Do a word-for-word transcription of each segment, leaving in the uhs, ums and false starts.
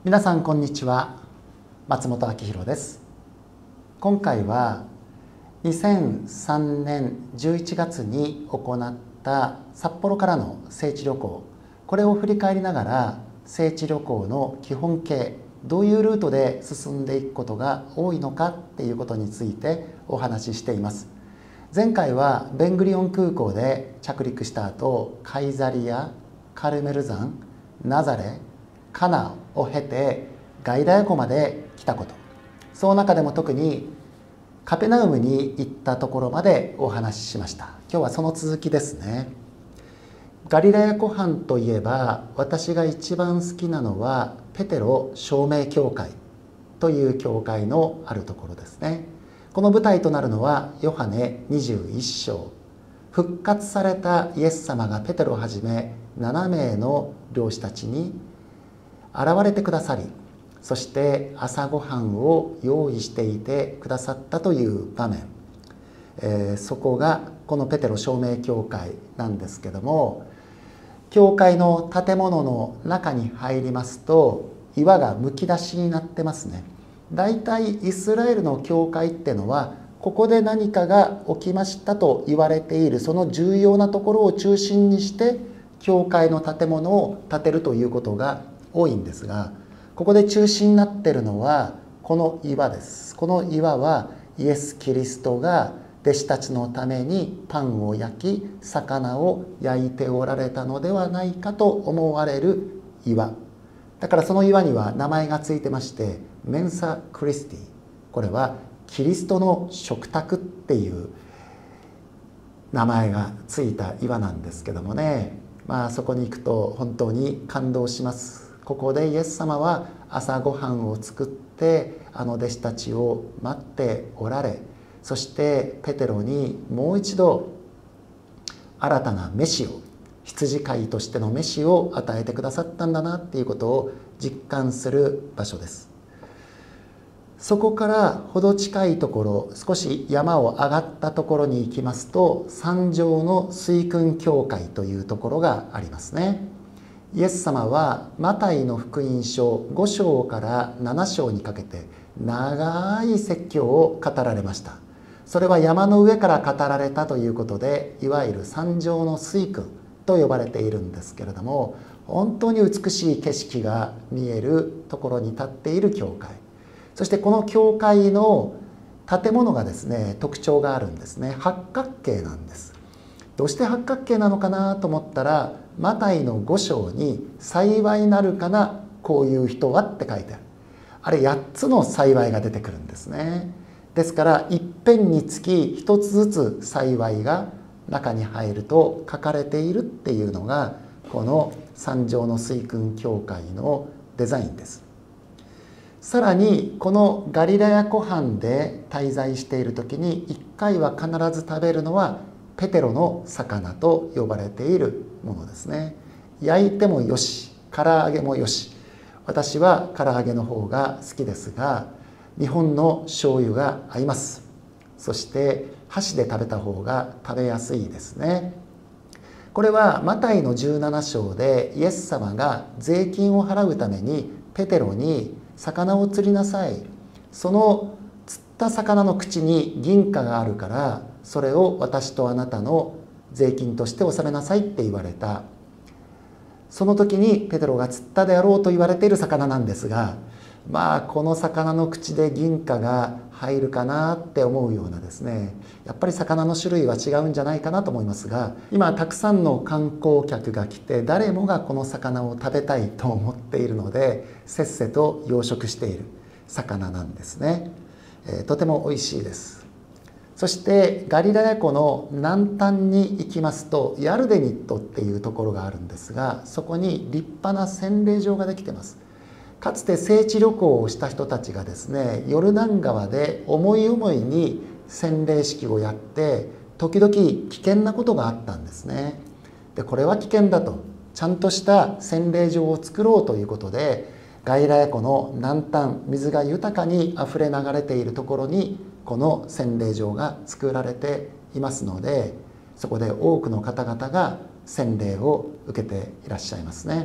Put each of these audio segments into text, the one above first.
皆さんこんにちは。松本明弘です。今回はにせんさんねんじゅういちがつに行った札幌からの聖地旅行、これを振り返りながら聖地旅行の基本形、どういうルートで進んでいくことが多いのかっていうことについてお話ししています。前回はベングリオン空港で着陸した後、カイザリア、カルメル山、ナザレ、カナを経てガリラヤ湖まで来たこと、その中でも特にカペナウムに行ったところまでお話ししました。今日はその続きですね。ガリラヤ湖畔といえば、私が一番好きなのはペテロ証明教会という教会のあるところですね。この舞台となるのはヨハネにじゅういっしょう。復活されたイエス様がペテロをはじめななめいの漁師たちに現れてくださり、そして朝ごはんを用意していてくださったという場面、えー、そこがこのペテロ証明教会なんですけども、教会の建物の中に入りますと岩がむき出しになってますね。だいたいイスラエルの教会ってのはここで何かが起きましたと言われているその重要なところを中心にして教会の建物を建てるということが多いんですが、ここで中心になっているのはこの岩です。この岩はイエス・キリストが弟子たちのためにパンを焼き魚を焼いておられたのではないかと思われる岩だから、その岩には名前がついてまして、メンサ・クリスティ、これはキリストの食卓っていう名前がついた岩なんですけどもね、まあそこに行くと本当に感動します。ここでイエス様は朝ごはんを作ってあの弟子たちを待っておられ、そしてペテロにもう一度新たな飯を、羊飼いとしての飯を与えてくださったんだなっていうことを実感する場所です。そこからほど近いところ、少し山を上がったところに行きますと、山上の水訓教会というところがありますね。イエス様はマタイの福音書ごしょうからななしょうにかけて長い説教を語られました。それは山の上から語られたということで、いわゆる山上の水訓と呼ばれているんですけれども、本当に美しい景色が見えるところに立っている教会、そしてこの教会の建物がですね、特徴があるんですね。八角形なんです。どうして八角形なのかなと思ったら、マタイのごしょうに幸いなるかなこういう人はって書いてある。あれやっつの幸いが出てくるんですね。ですから一辺につき一つずつ幸いが中に入ると書かれているっていうのがこの山上の水訓教会のデザインです。さらにこのガリラヤ湖畔で滞在している時にいっかいは必ず食べるのはペテロの魚と呼ばれているものですね。焼いてもよし、唐揚げもよし。私は唐揚げの方が好きですが、日本の醤油が合います。そして箸で食べた方が食べやすいですね。これはマタイのじゅうななしょうでイエス様が税金を払うためにペテロに魚を釣りなさい。その釣った魚の口に銀貨があるからそれを私とあなたの税金として納めなさいって言われた。その時にペテロが釣ったであろうと言われている魚なんですが、まあこの魚の口で銀貨が入るかなって思うようなですね、やっぱり魚の種類は違うんじゃないかなと思いますが、今たくさんの観光客が来て誰もがこの魚を食べたいと思っているので、せっせと養殖している魚なんですね。えー、とても美味しいです。そしてガリラヤ湖の南端に行きますとヤルデニットっていうところがあるんですが、そこに立派な洗礼場ができています。かつて聖地旅行をした人たちがですね、ヨルダン川で思い思いに洗礼式をやって時々危険なことがあったんですね。でこれは危険だと、ちゃんとした洗礼場を作ろうということで、ガリラヤ湖の南端、水が豊かにあふれ流れているところにこの洗礼場が作られていますので、そこで多くの方々が洗礼を受けていらっしゃいますね。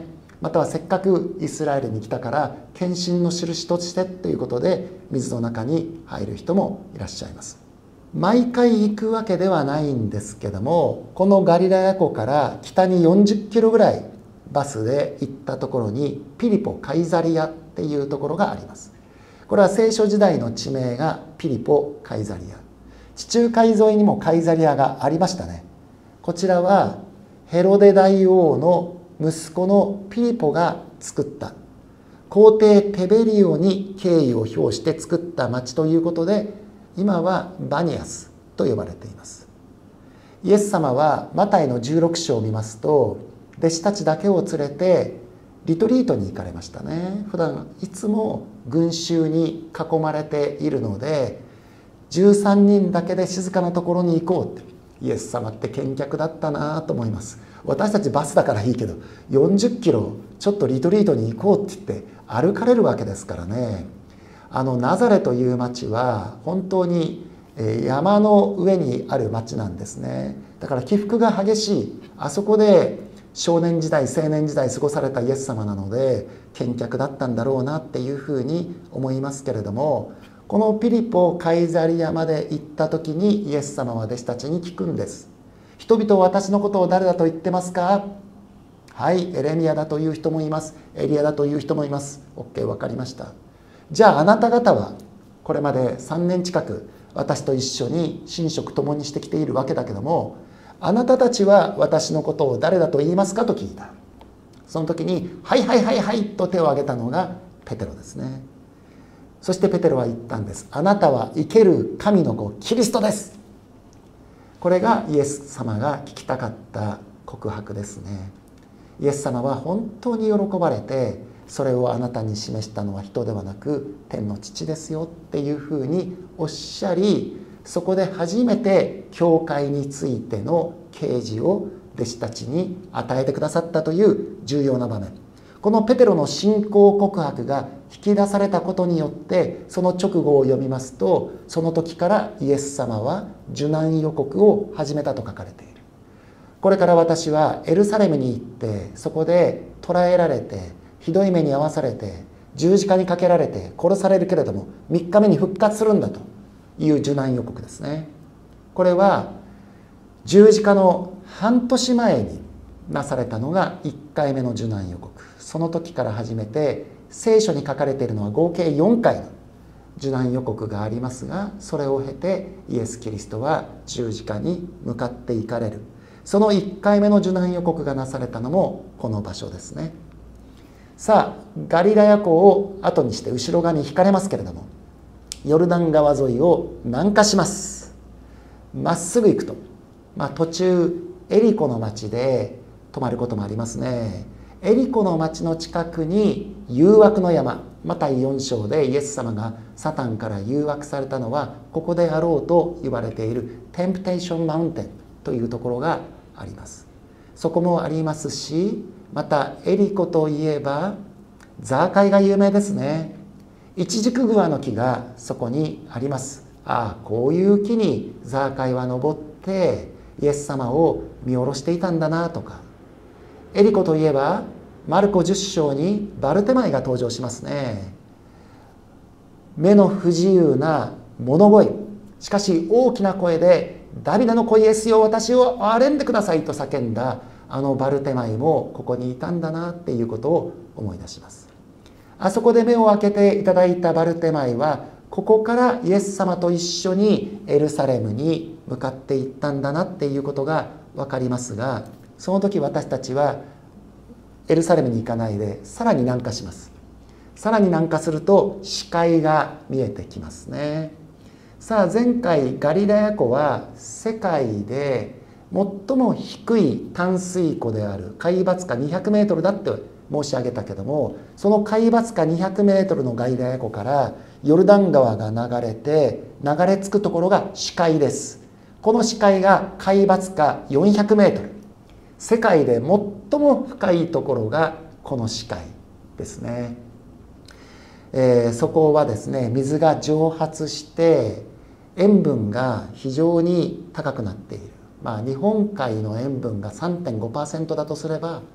またはせっかくイスラエルに来たから献身の印としてということで水の中に入る人もいらっしゃいます。毎回行くわけではないんですけども、このガリラヤ湖から北によんじゅっキロぐらいバスで行ったところにピリポ・カイザリアっていうところがあります。これは聖書時代の地名がピリポ・カイザリア。地中海沿いにもカイザリアがありましたね。こちらはヘロデ大王の息子のピリポが作った皇帝テベリオに敬意を表して作った町ということで、今はバニアスと呼ばれています。イエス様はマタイのじゅうろく章を見ますと、弟子たちだけを連れてリトリートに行かれましたね。普段いつも群衆に囲まれているので、じゅうさんにんだけで静かなところに行こうって。イエス様って健脚だったなと思います。私たちバスだからいいけど、よんじゅっキロちょっとリトリートに行こうって言って歩かれるわけですからね。あのナザレという町は本当に山の上にある町なんですね。だから起伏が激しい、あそこで少年時代青年時代過ごされたイエス様なので健脚だったんだろうなっていうふうに思いますけれども、このピリポ・カイザリアまで行った時にイエス様は弟子たちに聞くんです。人々は私のことを誰だと言ってますか？はい、エレミヤだという人もいます。エリアだという人もいます。 OK、 分かりました。じゃああなた方はこれまでさんねん近く私と一緒に寝食共にしてきているわけだけども、あなたたちは私のことを誰だと言いますかと聞いた。その時にはいはいはいはいと手を挙げたのがペテロですね。そしてペテロは言ったんです。あなたは生ける神の子キリストです。これがイエス様が聞きたかった告白ですね。イエス様は本当に喜ばれて、それをあなたに示したのは人ではなく天の父ですよっていうふうにおっしゃり、そこで初めて教会についての啓示を弟子たちに与えてくださったという重要な場面。このペテロの信仰告白が引き出されたことによって、その直後を読みますと、その時からイエス様は受難予告を始めたと書かれている。これから私はエルサレムに行って、そこで捕らえられてひどい目に遭わされて十字架にかけられて殺されるけれどもみっかめに復活するんだという受難予告ですね。これは十字架の半年前になされたのがいっかいめの受難予告。その時から始めて聖書に書かれているのは合計よんかいの受難予告がありますが、それを経てイエス・キリストは十字架に向かっていかれる。そのいっかいめの受難予告がなされたのもこの場所ですね。さあガリラヤ湖を後にして後ろ側に引かれますけれども、ヨルダン川沿いを南下します。まっすぐ行くと、まあ、途中エリコの町で泊まることもありますね。エリコの町の近くに誘惑の山、マタイよん章でイエス様がサタンから誘惑されたのはここであろうと言われているテンプテーションマウンテンというところがあります。そこもありますし、またエリコといえばザーカイが有名ですね。イチジクグアの木がそこにあります。ああ、こういう木にザーカイは登ってイエス様を見下ろしていたんだなとか、エリコといえばマルコじゅっ章にバルテマイが登場しますね。目の不自由な物乞い、しかし大きな声でダビデの子イエスよ私を憐れんでくださいと叫んだあのバルテマイもここにいたんだなっていうことを思い出します。あそこで目を開けていただいたバルテマイはここからイエス様と一緒にエルサレムに向かっていったんだなっていうことが分かりますが、その時私たちはエルサレムに行かないでさらに南下します。さらに南下すると視界が見えてきますね。さあ前回ガリラヤ湖は世界で最も低い淡水湖である海抜下にひゃくメートルだって申し上げたけども、その海抜下にひゃくメートルのガリラヤ湖からヨルダン川が流れて流れ着くところが死海です。この死海が海抜下よんひゃくメートル、世界で最も深いところがこの死海ですね。えー、そこはですね水が蒸発して塩分が非常に高くなっている。まあ、日本海の塩分が さんてんごパーセント だとすれば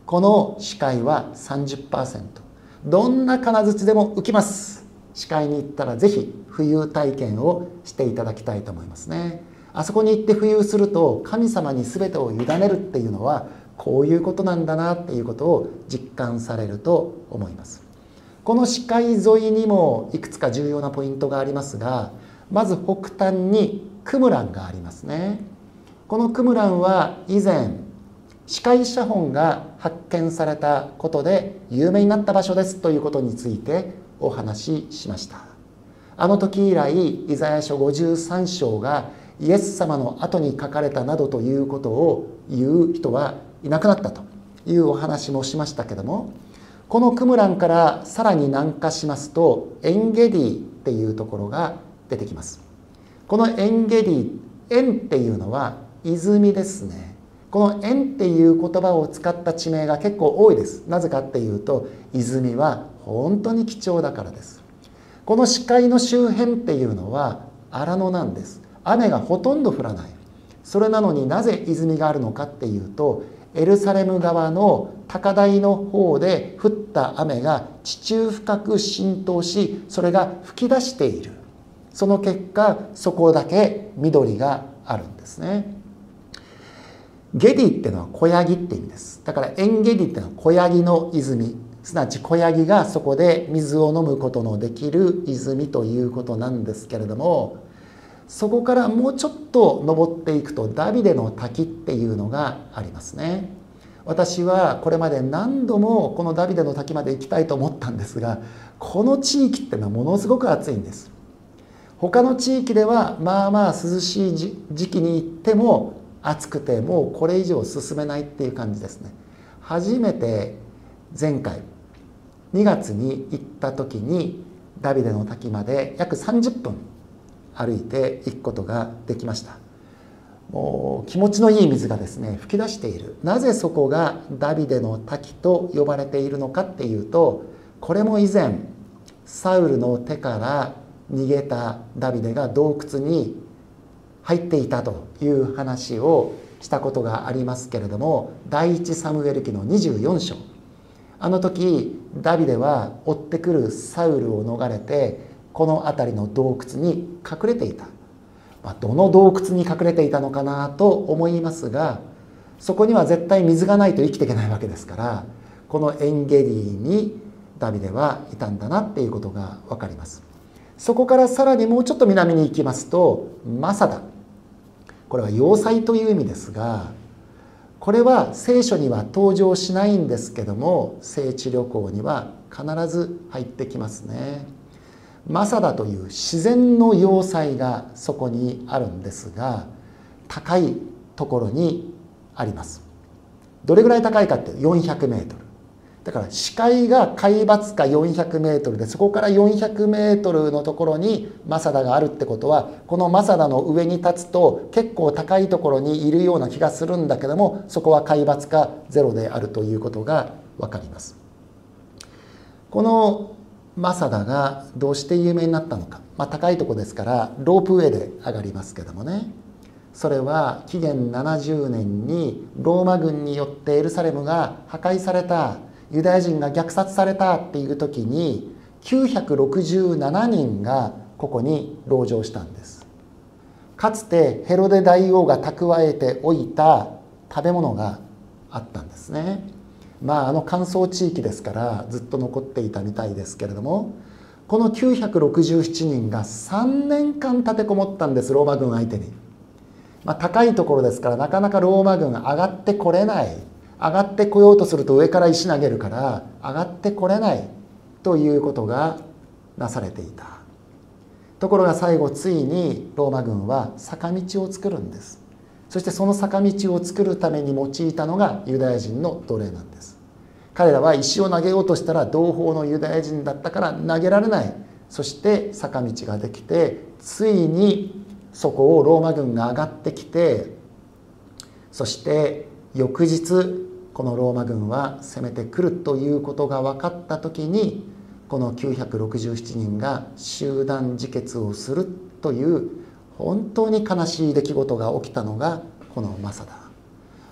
この視界は さんじゅっパーセント。 どんな金槌でも浮きます。視界に行ったらぜひ浮遊体験をしていただきたいと思いますね。あそこに行って浮遊すると神様に全てを委ねるっていうのはこういうことなんだなっていうことを実感されると思います。この視界沿いにもいくつか重要なポイントがありますが、まず北端にクムランがありますね。このクムランは以前視界写本が発見されたことで有名になった場所ですということについてお話ししました。あの時以来イザヤ書ごじゅうさん章がイエス様の後に書かれたなどということを言う人はいなくなったというお話もしましたけども、このクムランからさらに南下しますとエンゲディっていうところが出てきます。このエンゲディ、エンっていうのは泉ですね。このエンっていう言葉を使った地名が結構多いです。なぜかっていうと泉は本当に貴重だからです。この視界の周辺っていうのは荒野なんです。雨がほとんど降らない。それなのになぜ泉があるのかっていうと、エルサレム側の高台の方で降った雨が地中深く浸透し、それが噴き出している。その結果そこだけ緑があるんですね。ゲディっていうのは子ヤギって意味です。だからエンゲディっていうのは子ヤギの泉、すなわち子ヤギがそこで水を飲むことのできる泉ということなんですけれども、そこからもうちょっと登っていくとダビデの滝っていうのがありますね。私はこれまで何度もこのダビデの滝まで行きたいと思ったんですが、この地域っていうのはものすごく暑いんです。他の地域ではまあまあ涼しい時期に行っても暑くてもうこれ以上進めないっていう感じですね。初めて前回にがつに行った時にダビデの滝まで約さんじゅっぷん歩いて行くことができました。もう気持ちのいい水がですね噴き出している。なぜそこがダビデの滝と呼ばれているのかっていうと、これも以前サウルの手から逃げたダビデが洞窟に入っていたという話をしたことがありますけれども、第一サムエル記のにじゅうよん章、あの時ダビデは追ってくるサウルを逃れてこの辺りの洞窟に隠れていた。まあ、どの洞窟に隠れていたのかなと思いますが、そこには絶対水がないと生きていけないわけですから、このエンゲディにダビデはいたんだなっていうことが分かります。そこからさらにもうちょっと南に行きますとマサダ、これは要塞という意味ですが、これは聖書には登場しないんですけども聖地旅行には必ず入ってきますね。マサダという自然の要塞がそこにあるんですが、高いところにあります。どれぐらい高いかってよんひゃくメートル。だから視界が海抜下よんひゃくメートルで、そこからよんひゃくメートルのところにマサダがあるってことは、このマサダの上に立つと結構高いところにいるような気がするんだけども、そこは海抜下ゼロであるということが分かります。このマサダがどうして有名になったのか、まあ、高いところですからロープウェイで上がりますけどもね、それは紀元ななじゅうねんにローマ軍によってエルサレムが破壊された、ユダヤ人が虐殺されたっていう時にきゅうひゃくろくじゅうななにんがここに籠城したんです。かつてヘロデ大王が蓄えておいた食べ物があったんですね。まああの乾燥地域ですからずっと残っていたみたいですけれども、このきゅうひゃくろくじゅうななにんがさんねんかん立てこもったんです、ローマ軍相手に。まあ、高いところですからなかなかローマ軍上がってこれない。上がってこようとすると上から石投げるから上がってこれないということがなされていた。ところが最後ついにローマ軍は坂道を作るんです。そしてその坂道を作るために用いたのがユダヤ人の奴隷なんです。彼らは石を投げようとしたら同胞のユダヤ人だったから投げられない。そして坂道ができて、ついにそこをローマ軍が上がってきて、そして翌日このローマ軍は攻めてくるということが分かった時に、このきゅうひゃくろくじゅうななにんが集団自決をするという本当に悲しい出来事が起きたのがこのマサダ。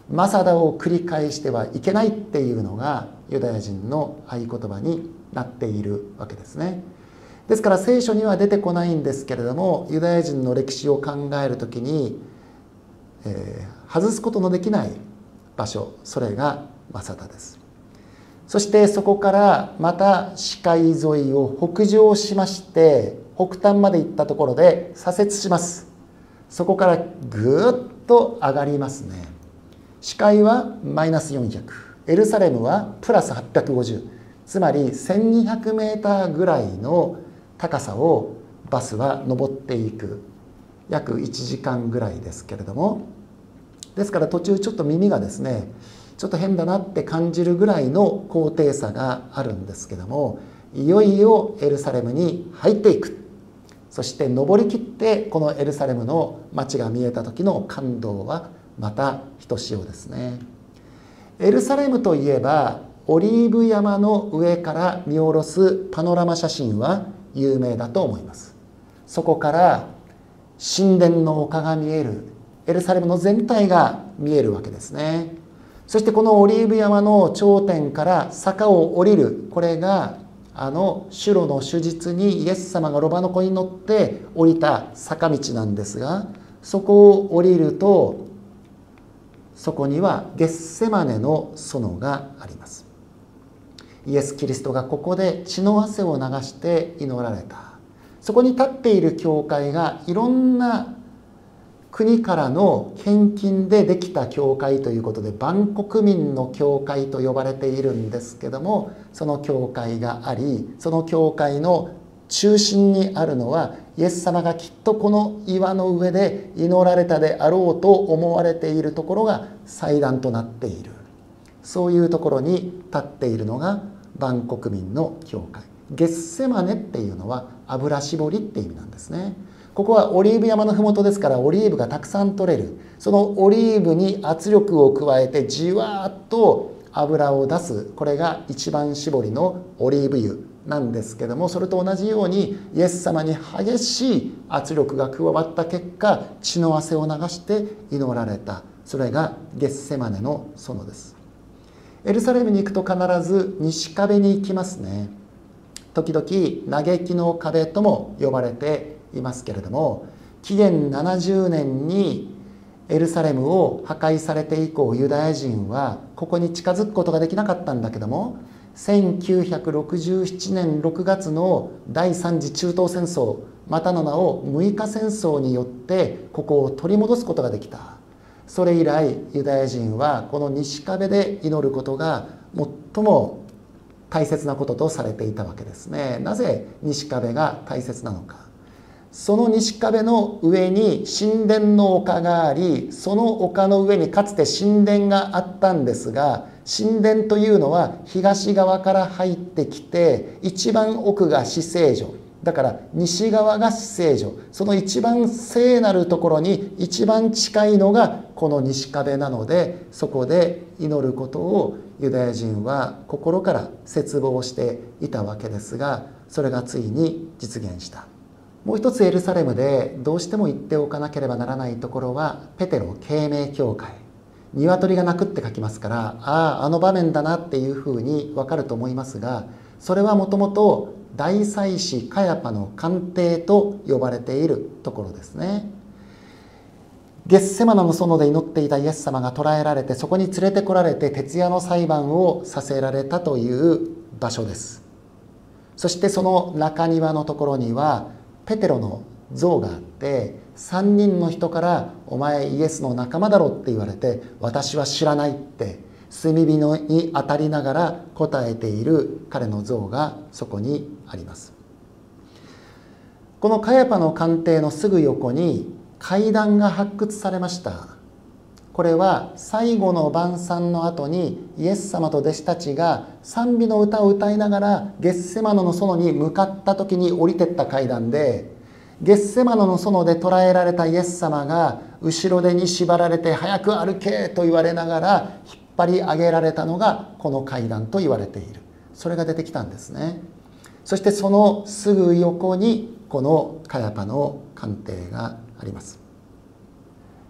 マサダを繰り返してはいけないっていうのがユダヤ人の合言葉になっているわけですね。ですから聖書には出てこないんですけれども、ユダヤ人の歴史を考えるときに、えー、外すことのできない場所、それがマサダです。そしてそこからまた死海沿いを北上しまして、北端まで行ったところで左折します。そこからぐーっと上がりますね。死海はマイナスよんひゃく、エルサレムはプラスはっぴゃくごじゅう、つまりせんにひゃくメーターぐらいの高さをバスは登っていく、約いちじかんぐらいですけれども、ですから途中ちょっと耳がですね、ちょっと変だなって感じるぐらいの高低差があるんですけども、いよいよエルサレムに入っていく。そして登りきってこのエルサレムの街が見えた時の感動はまたひとしおですね。エルサレムといえばオリーブ山の上から見下ろすパノラマ写真は有名だと思います。そこから神殿の丘が見える、エルサレムの全体が見えるわけですね。そしてこのオリーブ山の頂点から坂を降りる、これがあのシュロの手術にイエス様がロバの子に乗って降りた坂道なんですが、そこを降りるとそこにはゲッセマネの園があります。イエス・キリストがここで血の汗を流して祈られた。そこに立っている教会がいろんな国からの献金でできた教会ということで、万国民の教会と呼ばれているんですけども、その教会があり、その教会の中心にあるのはイエス様がきっとこの岩の上で祈られたであろうと思われているところが祭壇となっている。そういうところに立っているのが万国民の教会。ゲッセマネっていうのは油絞りって意味なんですね。ここはオリーブ山の麓ですから、オリーブがたくさん取れる。そのオリーブに圧力を加えてじわーっと油を出す、これが一番搾りのオリーブ油なんですけども、それと同じようにイエス様に激しい圧力が加わった結果、血の汗を流して祈られた。それがゲッセマネの園です。エルサレムに行くと必ず西壁に行きますね。時々嘆きの壁とも呼ばれていますけれども、紀元ななじゅうねんにエルサレムを破壊されて以降、ユダヤ人はここに近づくことができなかったんだけども、せんきゅうひゃくろくじゅうななねんろくがつの第三次中東戦争、またの名を六日戦争によってここを取り戻すことができた。それ以来ユダヤ人はこの西壁で祈ることが最も大切なこととされていたわけですね。なぜ西壁が大切なのか。その西壁の上に神殿の丘があり、その丘の上にかつて神殿があったんですが、神殿というのは東側から入ってきて、一番奥が至聖所だから西側が至聖所、その一番聖なるところに一番近いのがこの西壁なので、そこで祈ることをユダヤ人は心から切望していたわけですが、それがついに実現した。もう一つエルサレムでどうしても言っておかなければならないところはペテロ慶明教会。鶏が鳴くって書きますから、あああの場面だなっていうふうに分かると思いますが、それはもともと大祭司カヤパの官邸と呼ばれているところですね。ゲッセマナの園で祈っていたイエス様が捕らえられて、そこに連れてこられて徹夜の裁判をさせられたという場所です。そしてその中庭のところにはペテロの像があって、さんにんの人から「お前イエスの仲間だろ」って言われて「私は知らない」って炭火に当たりながら答えている彼の像がそこにあります。このカヤパの官邸のすぐ横に階段が発掘されました。これは最後の晩餐の後にイエス様と弟子たちが賛美の歌を歌いながらゲッセマノの園に向かった時に降りてった階段で、ゲッセマノの園で捕らえられたイエス様が後ろ手に縛られて早く歩けと言われながら引っ張り上げられたのがこの階段と言われている。それが出てきたんですね。そしてそのすぐ横にこのカヤパの官邸があります。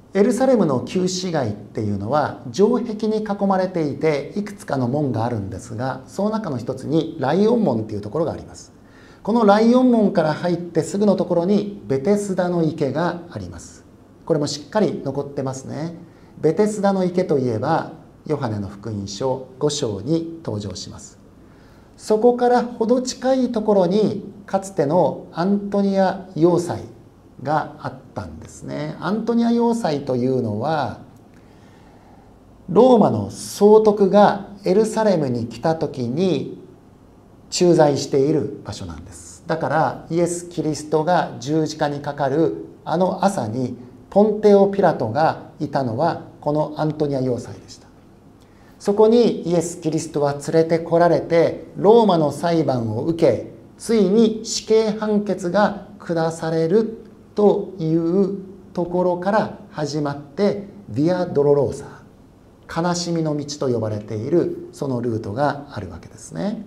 エルサレムの旧市街っていうのは城壁に囲まれていていくつかの門があるんですが、その中の一つにライオン門っていうところがあります。このライオン門から入ってすぐのところにベテスダの池があります。これもしっかり残ってますね。ベテスダの池といえばヨハネの福音書ご章に登場します。そこからほど近いところにかつてのアントニア要塞があったんですね。アントニア要塞というのはローマの総督がエルサレムに来た時に駐在している場所なんです。だからイエス・キリストが十字架にかかるあの朝にポンテオ・ピラトがいたのはこのアントニア要塞でした。そこにイエス・キリストは連れてこられてローマの裁判を受け、ついに死刑判決が下されるというところから始まってヴィア・ドロローサ、悲しみの道と呼ばれているそのルートがあるわけですね。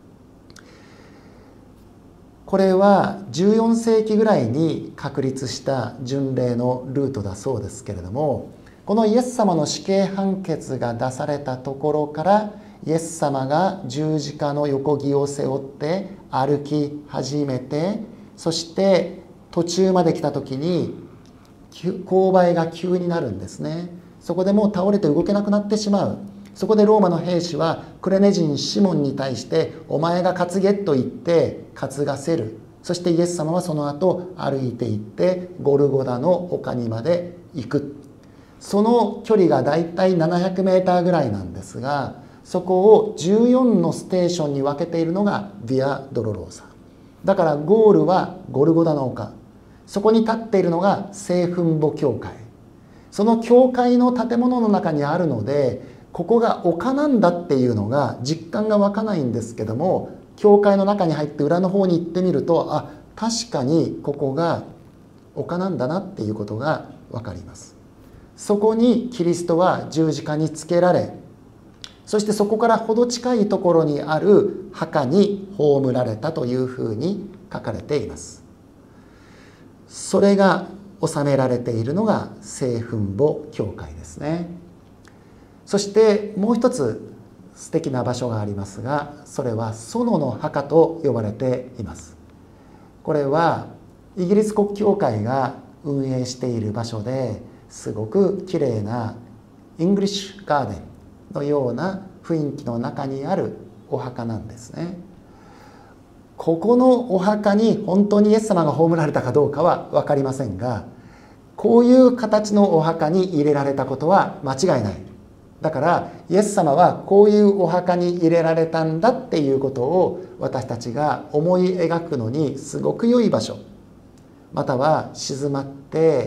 これはじゅうよん世紀ぐらいに確立した巡礼のルートだそうですけれども、このイエス様の死刑判決が出されたところからイエス様が十字架の横木を背負って歩き始めて、そして途中まで来た時に勾配が急になるんですね。そこでもう倒れて動けなくなってしまう。そこでローマの兵士はクレネ人シモンに対してお前が担げと言って担がせる。そしてイエス様はその後歩いていってゴルゴダの丘にまで行く。その距離がだいたいななひゃくメーターぐらいなんですが、そこをじゅうよんのステーションに分けているのがヴィア・ドロローサ。だからゴールはゴルゴダの丘、そこに立っているのが聖墳墓教会。その教会の建物の中にあるので、ここが丘なんだっていうのが実感が湧かないんですけども、教会の中に入って裏の方に行ってみると、あ、確かにここが丘なんだなっていうことが分かります。そこにキリストは十字架につけられ、そしてそこからほど近いところにある墓に葬られたというふうに書かれています。それが収められているのが聖墳墓教会ですね。そしてもう一つ素敵な場所がありますが、それは園の墓と呼ばれています。これはイギリス国教会が運営している場所で、すごくきれいなイングリッシュガーデンのような雰囲気の中にあるお墓なんですね。ここのお墓に本当にイエス様が葬られたかどうかは分かりませんが、こういう形のお墓に入れられたことは間違いない。だからイエス様はこういうお墓に入れられたんだっていうことを私たちが思い描くのにすごく良い場所、または静まって、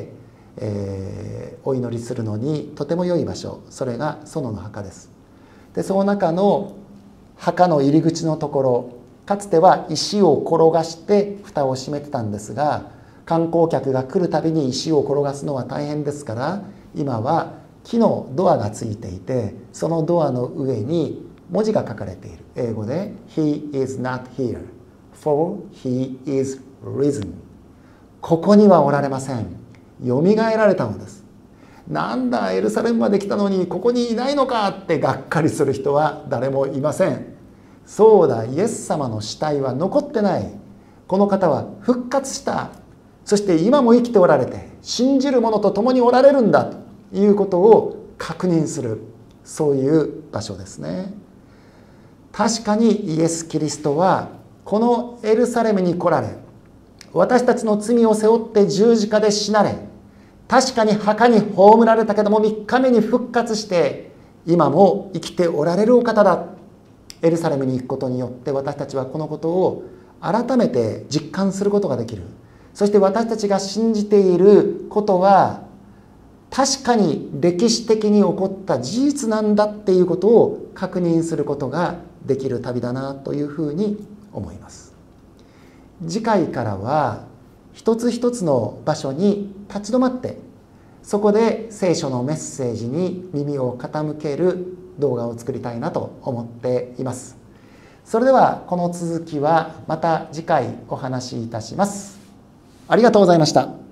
えー、お祈りするのにとても良い場所、それが園の墓です。でその中の墓の入り口のところ、かつては石を転がして蓋を閉めてたんですが、観光客が来るたびに石を転がすのは大変ですから、今は木のドアがついていて、そのドアの上に文字が書かれている。英語で He is not here, for he is risen。 ここにはおられません。よみがえられたのです。なんだ、エルサレムまで来たのにここにいないのかってがっかりする人は誰もいません。そうだ、イエス様の死体は残ってない。この方は復活した。そして今も生きておられて、信じる者と共におられるんだということを確認する、そういう場所ですね。確かにイエス・キリストはこのエルサレムに来られ、私たちの罪を背負って十字架で死なれ、確かに墓に葬られたけどもみっかめに復活して今も生きておられるお方だ。エルサレムに行くことによって私たちはこのことを改めて実感することができる。そして私たちが信じていることは確かに歴史的に起こった事実なんだっていうことを確認することができる旅だなというふうに思います。次回からは一つ一つの場所に立ち止まって、そこで聖書のメッセージに耳を傾ける動画を作りたいなと思っています。それではこの続きはまた次回お話しいたします。ありがとうございました。